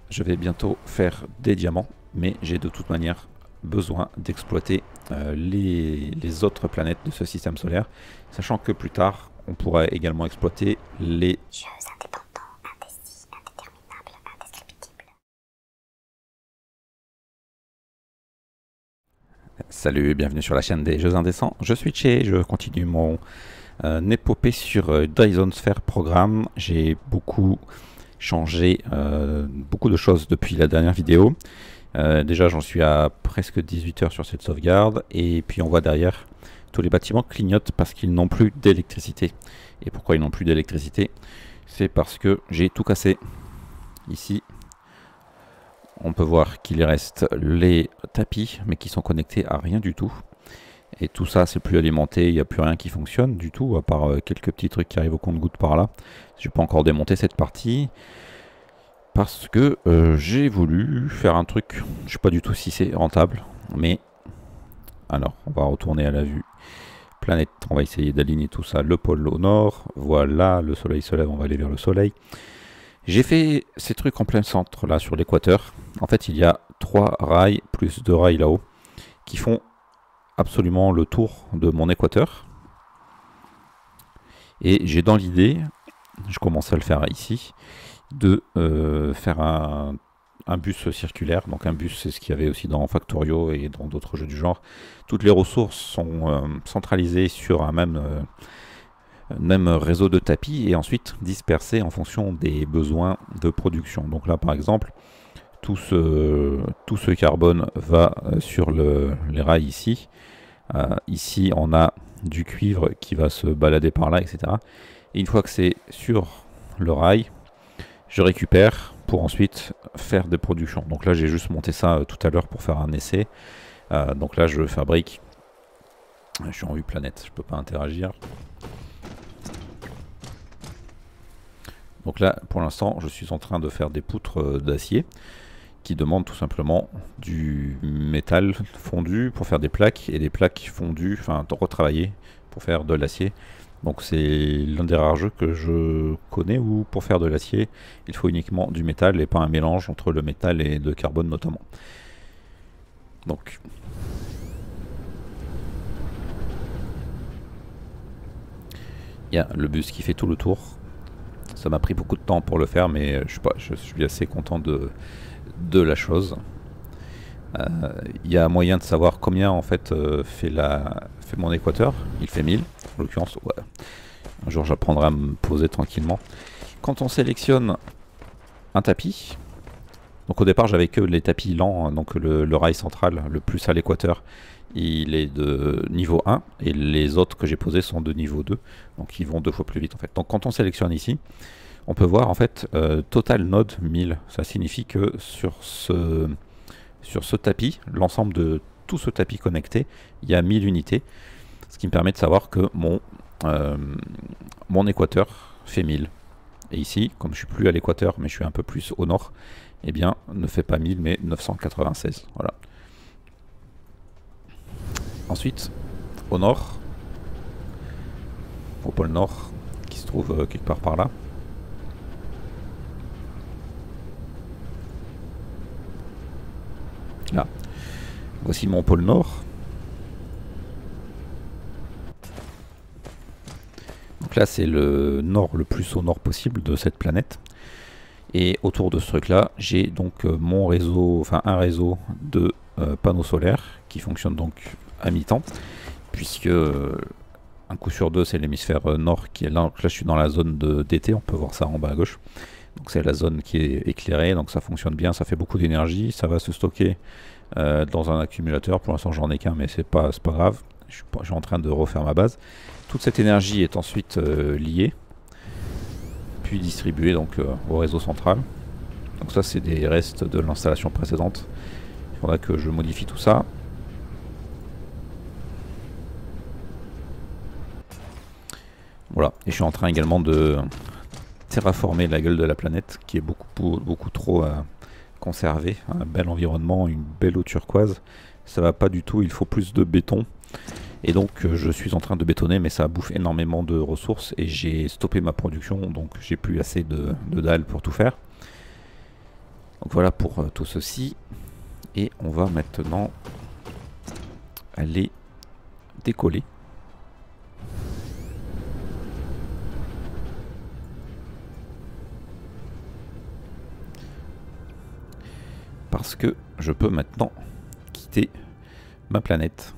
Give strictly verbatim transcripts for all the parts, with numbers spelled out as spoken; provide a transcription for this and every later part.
je vais bientôt faire des diamants, mais j'ai de toute manière besoin d'exploiter euh, les, les autres planètes de ce système solaire, sachant que plus tard, on pourra également exploiter les jeux indépendants, indécis, indéterminables, indescriptibles. Salut et bienvenue sur la chaîne des Jeux Indécents. Je suis Tché, je continue mon euh, épopée sur euh, Dyson Sphere Programme. J'ai beaucoup changé euh, beaucoup de choses depuis la dernière vidéo. Euh, déjà j'en suis à presque dix-huit heures sur cette sauvegarde, et puis on voit derrière tous les bâtiments clignotent parce qu'ils n'ont plus d'électricité. Et pourquoi ils n'ont plus d'électricité? C'est parce que j'ai tout cassé. Ici on peut voir qu'il reste les tapis, mais qui sont connectés à rien du tout. Et tout ça, c'est plus alimenté, il n'y a plus rien qui fonctionne du tout, à part euh, quelques petits trucs qui arrivent au compte-gouttes par là. Je n'ai pas encore démonté cette partie, parce que euh, j'ai voulu faire un truc, je ne sais pas du tout si c'est rentable, mais... Alors, on va retourner à la vue planète, on va essayer d'aligner tout ça, le pôle au nord, voilà, le soleil se lève, on va aller vers le soleil. J'ai fait ces trucs en plein centre, là, sur l'équateur. En fait, il y a trois rails, plus deux rails là-haut, qui font absolument le tour de mon équateur. Et j'ai dans l'idée, je commence à le faire ici, de euh, faire un, un bus circulaire. Donc un bus, c'est ce qu'il y avait aussi dans Factorio et dans d'autres jeux du genre. Toutes les ressources sont euh, centralisées sur un même... Euh, même réseau de tapis et ensuite dispersé en fonction des besoins de production. Donc là par exemple, tout ce, tout ce carbone va sur le, les rails ici. Euh, ici on a du cuivre qui va se balader par là, et cetera. Et une fois que c'est sur le rail, je récupère pour ensuite faire des productions. Donc là j'ai juste monté ça euh, tout à l'heure pour faire un essai. Euh, donc là je fabrique, je suis en vue planète, je peux pas interagir. Donc là, pour l'instant, je suis en train de faire des poutres d'acier qui demandent tout simplement du métal fondu pour faire des plaques et des plaques fondues, enfin retravaillées pour faire de l'acier. Donc c'est l'un des rares jeux que je connais où pour faire de l'acier, il faut uniquement du métal et pas un mélange entre le métal et de carbone notamment. Donc... il y a le bus qui fait tout le tour. Ça m'a pris beaucoup de temps pour le faire, mais je sais pas, je suis assez content de, de la chose. Il euh, y a moyen de savoir combien en fait euh, fait, la, fait mon équateur. Il fait mille, en l'occurrence. Ouais. Un jour j'apprendrai à me poser tranquillement. Quand on sélectionne un tapis, donc au départ j'avais que les tapis lents, hein, donc le, le rail central, le plus à l'équateur, il est de niveau un et les autres que j'ai posés sont de niveau deux, donc ils vont deux fois plus vite en fait. Donc quand on sélectionne ici, on peut voir en fait euh, total node mille. Ça signifie que sur ce, sur ce tapis, l'ensemble de tout ce tapis connecté, il y a mille unités, ce qui me permet de savoir que mon, euh, mon équateur fait mille. Et ici, comme je suis plus à l'équateur mais je suis un peu plus au nord, eh bien ne fait pas mille mais neuf cent quatre-vingt-seize. Voilà. Ensuite, au nord, au pôle nord, qui se trouve euh, quelque part par là, là, voici mon pôle nord. Donc là, c'est le nord le plus au nord possible de cette planète. Et autour de ce truc là, j'ai donc euh, mon réseau, enfin un réseau de euh, panneaux solaires qui fonctionne donc à mi-temps, puisque euh, un coup sur deux c'est l'hémisphère euh, nord qui est là. Donc là je suis dans la zone d'été, on peut voir ça en bas à gauche. Donc c'est la zone qui est éclairée, donc ça fonctionne bien, ça fait beaucoup d'énergie, ça va se stocker euh, dans un accumulateur. Pour l'instant j'en ai qu'un, mais c'est pas, pas grave, je suis, pas, je suis en train de refaire ma base. Toute cette énergie est ensuite euh, liée, puis distribuée donc euh, au réseau central. Donc ça c'est des restes de l'installation précédente. Il faudra que je modifie tout ça. Voilà, et je suis en train également de terraformer la gueule de la planète qui est beaucoup, beaucoup trop euh, conservée. Un bel environnement, une belle eau turquoise. Ça va pas du tout, il faut plus de béton. Et donc euh, je suis en train de bétonner, mais ça bouffe énormément de ressources et j'ai stoppé ma production, donc j'ai plus assez de, de dalles pour tout faire. Donc voilà pour euh, tout ceci. Et on va maintenant aller décoller. Parce que je peux maintenant quitter ma planète.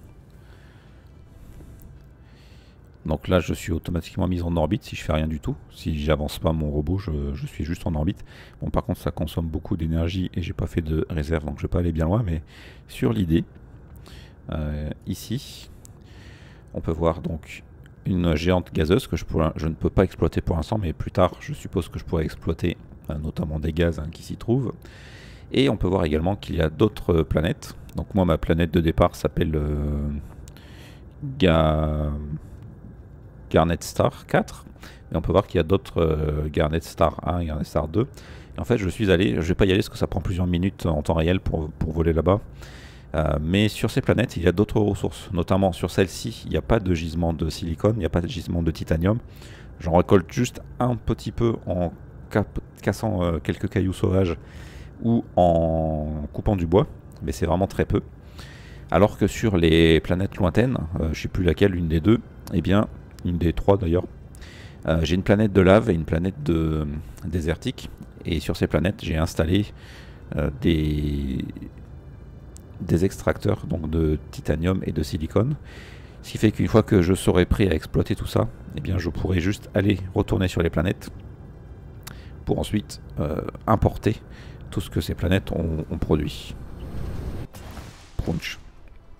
Donc là je suis automatiquement mis en orbite si je fais rien du tout. Si j'avance pas mon robot, je, je suis juste en orbite. Bon, par contre ça consomme beaucoup d'énergie et j'ai pas fait de réserve, donc je vais pas aller bien loin. Mais sur l'idée, euh, ici, on peut voir donc une géante gazeuse que je, pourrais, je ne peux pas exploiter pour l'instant, mais plus tard je suppose que je pourrais exploiter euh, notamment des gaz hein, qui s'y trouvent. Et on peut voir également qu'il y a d'autres planètes. Donc moi ma planète de départ s'appelle euh, Ga... Garnet Star quatre, et on peut voir qu'il y a d'autres euh, Garnet Star un et Garnet Star deux. Et en fait je suis allé, je vais pas y aller parce que ça prend plusieurs minutes en temps réel pour, pour voler là-bas. Euh, mais sur ces planètes il y a d'autres ressources, notamment sur celle-ci il n'y a pas de gisement de silicone, il n'y a pas de gisement de titanium. J'en récolte juste un petit peu en cassant euh, quelques cailloux sauvages ou en coupant du bois, mais c'est vraiment très peu. Alors que sur les planètes lointaines, euh, je sais plus laquelle, une des deux, eh bien une des trois d'ailleurs, euh, j'ai une planète de lave et une planète de euh, désertique, et sur ces planètes j'ai installé euh, des des extracteurs donc de titanium et de silicone, ce qui fait qu'une fois que je serai prêt à exploiter tout ça, eh bien je pourrai juste aller retourner sur les planètes pour ensuite euh, importer tout ce que ces planètes ont, ont produit. Crunch.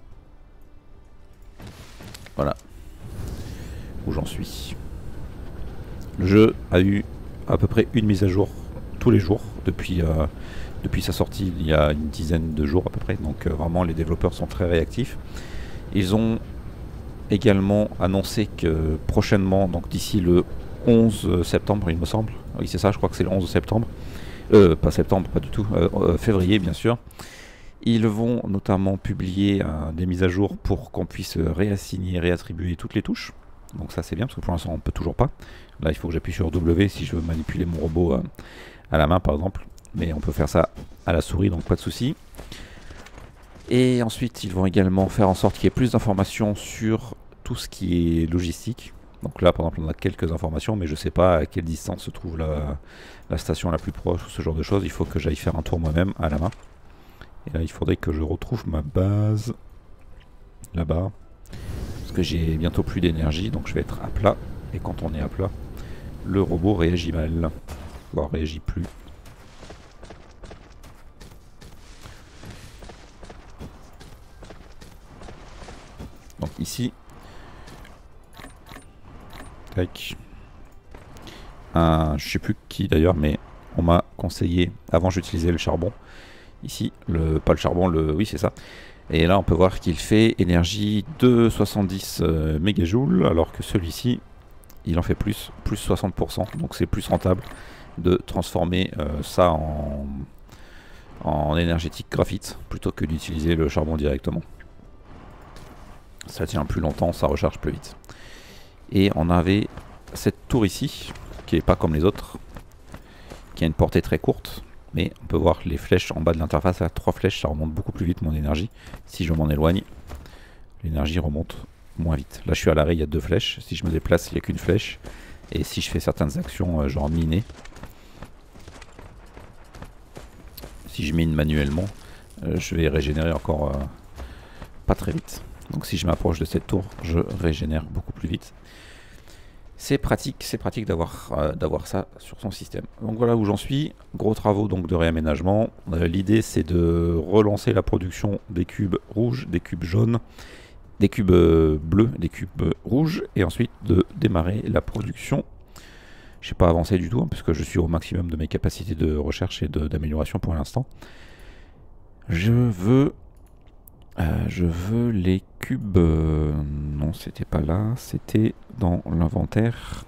Voilà où j'en suis. Le jeu a eu à peu près une mise à jour tous les jours depuis, euh, depuis sa sortie il y a une dizaine de jours à peu près, donc euh, vraiment les développeurs sont très réactifs. Ils ont également annoncé que prochainement, donc d'ici le onze septembre il me semble, oui c'est ça, je crois que c'est le onze septembre, euh, pas septembre, pas du tout, euh, euh, février bien sûr, ils vont notamment publier euh, des mises à jour pour qu'on puisse réassigner, réattribuer toutes les touches. Donc ça c'est bien parce que pour l'instant on peut toujours pas. Là il faut que j'appuie sur W si je veux manipuler mon robot euh, à la main par exemple. Mais on peut faire ça à la souris, donc pas de souci. Et ensuite ils vont également faire en sorte qu'il y ait plus d'informations sur tout ce qui est logistique. Donc là par exemple on a quelques informations, mais je sais pas à quelle distance se trouve la, la station la plus proche ou ce genre de choses. Il faut que j'aille faire un tour moi-même à la main. Et là il faudrait que je retrouve ma base là-bas. Parce que j'ai bientôt plus d'énergie, donc je vais être à plat. Et quand on est à plat, le robot réagit mal. Voire réagit plus. Donc ici, tac. Un, je sais plus qui d'ailleurs, mais on m'a conseillé, avant j'utilisais le charbon. Ici, le, pas le charbon, le, oui c'est ça. Et là on peut voir qu'il fait énergie de soixante-dix euh, mégajoules, alors que celui-ci il en fait plus, plus soixante pour cent. Donc c'est plus rentable de transformer euh, ça en, en énergétique graphite plutôt que d'utiliser le charbon directement. Ça tient plus longtemps, ça recharge plus vite. Et on avait cette tour ici, qui est pas comme les autres, qui a une portée très courte. Mais on peut voir les flèches en bas de l'interface, à trois flèches, ça remonte beaucoup plus vite mon énergie. Si je m'en éloigne, l'énergie remonte moins vite. Là je suis à l'arrêt, il y a deux flèches. Si je me déplace, il n'y a qu'une flèche. Et si je fais certaines actions, euh, genre miner, si je mine manuellement, euh, je vais régénérer encore euh, pas très vite. Donc si je m'approche de cette tour, je régénère beaucoup plus vite. C'est pratique, c'est pratique d'avoir euh, d'avoir ça sur son système. Donc voilà où j'en suis. Gros travaux donc de réaménagement. Euh, L'idée c'est de relancer la production des cubes rouges, des cubes jaunes, des cubes euh, bleus, des cubes euh, rouges, et ensuite de démarrer la production. Je n'ai pas avancé du tout, hein, puisque je suis au maximum de mes capacités de recherche et d'amélioration pour l'instant. Je veux... Euh, je veux les cubes... Euh, non, c'était pas là. C'était dans l'inventaire.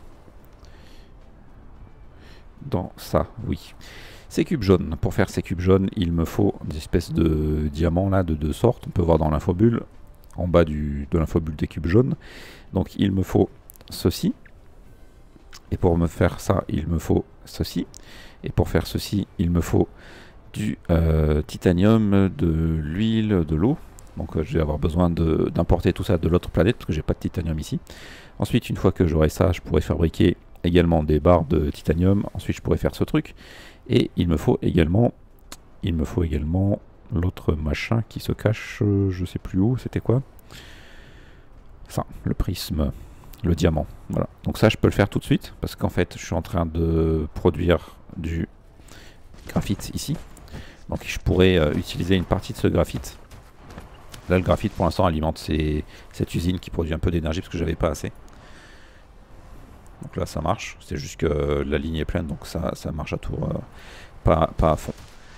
Dans ça, oui. Ces cubes jaunes. Pour faire ces cubes jaunes, il me faut des espèces de diamants là, de deux sortes. On peut voir dans l'infobulle, en bas du, de l'infobulle des cubes jaunes. Donc il me faut ceci. Et pour me faire ça, il me faut ceci. Et pour faire ceci, il me faut du euh, titanium, de l'huile, de l'eau. Donc euh, je vais avoir besoin d'importer tout ça de l'autre planète parce que j'ai pas de titanium ici. Ensuite, une fois que j'aurai ça, je pourrai fabriquer également des barres de titanium. Ensuite, je pourrai faire ce truc. Et il me faut également, il me faut également l'autre machin qui se cache, euh, je sais plus où, c'était quoi? Ça, le prisme, le diamant. Voilà. Donc ça, je peux le faire tout de suite parce qu'en fait, je suis en train de produire du graphite ici. Donc je pourrais euh, utiliser une partie de ce graphite. Là, le graphite pour l'instant alimente ces, cette usine qui produit un peu d'énergie parce que j'avais pas assez. Donc là, ça marche. C'est juste que la ligne est pleine, donc ça, ça marche à tour, euh, pas, pas à fond.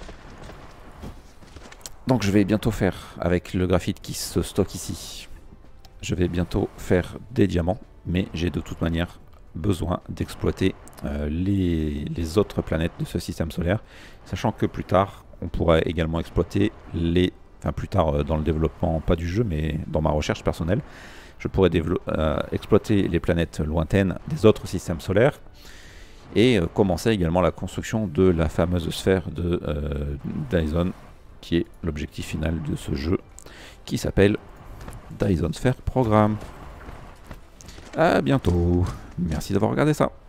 Donc je vais bientôt faire, avec le graphite qui se stocke ici, je vais bientôt faire des diamants, mais j'ai de toute manière besoin d'exploiter euh, les, les autres planètes de ce système solaire, sachant que plus tard, on pourrait également exploiter les... Enfin plus tard euh, dans le développement, pas du jeu, mais dans ma recherche personnelle, je pourrais euh, exploiter les planètes lointaines des autres systèmes solaires et euh, commencer également la construction de la fameuse sphère de euh, Dyson, qui est l'objectif final de ce jeu, qui s'appelle Dyson Sphere Programme. À bientôt. Merci d'avoir regardé ça.